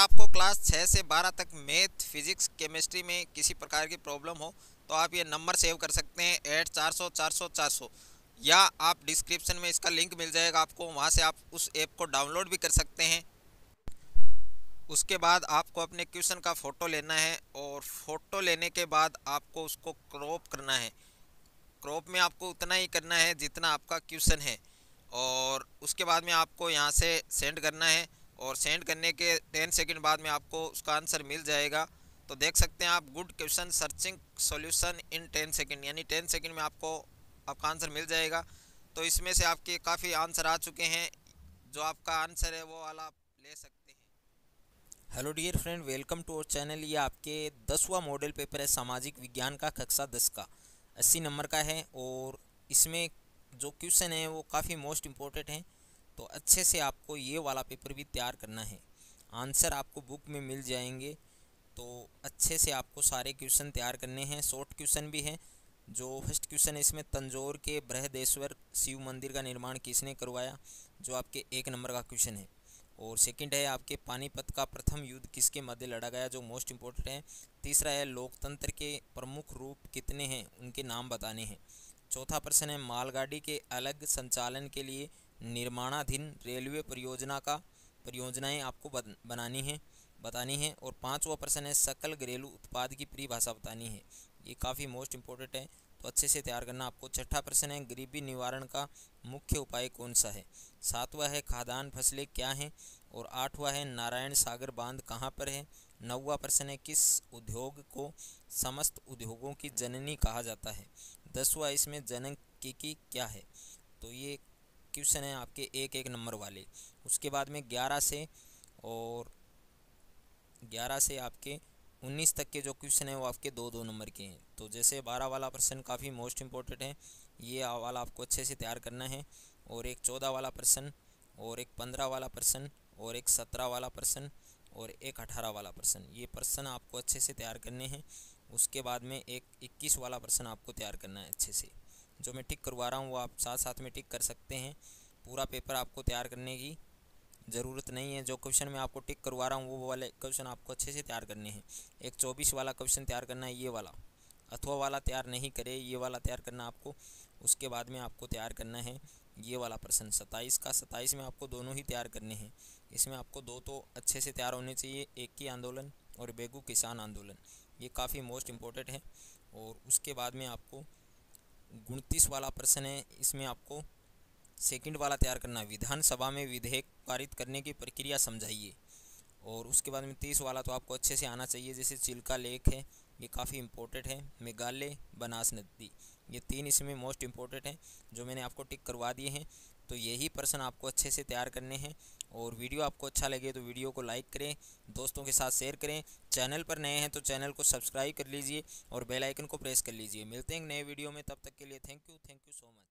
आपको क्लास 6 से 12 तक मैथ फिजिक्स केमिस्ट्री में किसी प्रकार की प्रॉब्लम हो तो आप ये नंबर सेव कर सकते हैं 8400 या आप डिस्क्रिप्शन में इसका लिंक मिल जाएगा आपको, वहाँ से आप उस ऐप को डाउनलोड भी कर सकते हैं। उसके बाद आपको अपने क्वेश्चन का फ़ोटो लेना है और फ़ोटो लेने के बाद आपको उसको क्रॉप करना है। क्रॉप में आपको उतना ही करना है जितना आपका क्वेश्चन है, और उसके बाद में आपको यहाँ से सेंड करना है और सेंड करने के 10 सेकंड बाद में आपको उसका आंसर मिल जाएगा। तो देख सकते हैं आप, good question searching solution in 10 second, यानी 10 सेकंड में आपको आपका आंसर मिल जाएगा। तो इसमें से आपके काफ़ी आंसर आ चुके हैं, जो आपका आंसर है वो वाला आप ले सकते हैं। Hello dear friend, welcome to our channel. ये आपके 10वां मॉडल पेपर है सामाजिक विज्ञान का, कक्षा 10 का 80 नंबर का है। और इसमें जो क्वेश्चन है वो काफ़ी मोस्ट इम्पोर्टेंट है, तो अच्छे से आपको ये वाला पेपर भी तैयार करना है। आंसर आपको बुक में मिल जाएंगे, तो अच्छे से आपको सारे क्वेश्चन तैयार करने हैं। शॉर्ट क्वेश्चन भी हैं। जो फर्स्ट क्वेश्चन है इसमें, तंजौर के बृहदेश्वर शिव मंदिर का निर्माण किसने करवाया, जो आपके 1 नंबर का क्वेश्चन है। और सेकंड है आपके, पानीपत का प्रथम युद्ध किसके मध्य लड़ा गया, जो मोस्ट इंपॉर्टेंट है। तीसरा है, लोकतंत्र के प्रमुख रूप कितने हैं, उनके नाम बताने हैं। चौथा प्रश्न है, मालगाड़ी के अलग संचालन के लिए निर्माणाधीन रेलवे परियोजनाएं आपको बतानी है। और पांचवा प्रश्न है, सकल घरेलू उत्पाद की परिभाषा बतानी है। ये काफ़ी मोस्ट इंपॉर्टेंट है, तो अच्छे से तैयार करना आपको। छठा प्रश्न है, गरीबी निवारण का मुख्य उपाय कौन सा है। सातवां है, खाद्यान्न फसलें क्या हैं। और आठवां है, नारायण सागर बांध कहाँ पर है। नौवां प्रश्न है, किस उद्योग को समस्त उद्योगों की जननी कहा जाता है। 10वां इसमें, जनक क्या है। तो ये क्वेश्चन है आपके एक एक नंबर वाले। उसके बाद में 11 से आपके 19 तक के जो क्वेश्चन है वो आपके 2-2 नंबर के हैं। तो जैसे 12 वाला प्रश्न काफ़ी मोस्ट इंपॉर्टेंट है, ये वाला आपको अच्छे से तैयार करना है। और एक 14 वाला प्रश्न, और एक 15 वाला प्रश्न, और एक 17 वाला प्रश्न, और एक 18 वाला प्रश्न, ये प्रश्न आपको अच्छे से तैयार करने हैं। उसके बाद में एक 21 वाला प्रश्न आपको तैयार करना है अच्छे से। जो मैं टिक करवा रहा हूँ वो आप साथ साथ में टिक कर सकते हैं। पूरा पेपर आपको तैयार करने की ज़रूरत नहीं है। जो क्वेश्चन मैं आपको टिक करवा रहा हूँ वो वाले क्वेश्चन आपको अच्छे से तैयार करने हैं। एक 24 वाला क्वेश्चन तैयार करना है, ये वाला। अथवा वाला तैयार नहीं करे, ये वाला तैयार करना आपको। उसके बाद में आपको तैयार करना है ये वाला प्रश्न 27 का। 27 में आपको दोनों ही तैयार करने हैं। इसमें आपको दो तो अच्छे से तैयार होने चाहिए, एक ही आंदोलन और बेगू किसान आंदोलन, ये काफ़ी मोस्ट इम्पोर्टेंट है। और उसके बाद में आपको 29 वाला प्रश्न है, इसमें आपको सेकंड वाला तैयार करना है, विधानसभा में विधेयक पारित करने की प्रक्रिया समझाइए। और उसके बाद में 30 वाला तो आपको अच्छे से आना चाहिए, जैसे चिल्का लेक है, ये काफ़ी इंपॉर्टेंट है। मेघालय, बनास नदी, ये 3 इसमें मोस्ट इंपॉर्टेंट हैं, जो मैंने आपको टिक करवा दिए हैं। तो यही प्रश्न आपको अच्छे से तैयार करने हैं। और वीडियो आपको अच्छा लगे तो वीडियो को लाइक करें, दोस्तों के साथ शेयर करें। चैनल पर नए हैं तो चैनल को सब्सक्राइब कर लीजिए और बेल आइकन को प्रेस कर लीजिए। मिलते हैं नए वीडियो में, तब तक के लिए थैंक यू सो मच।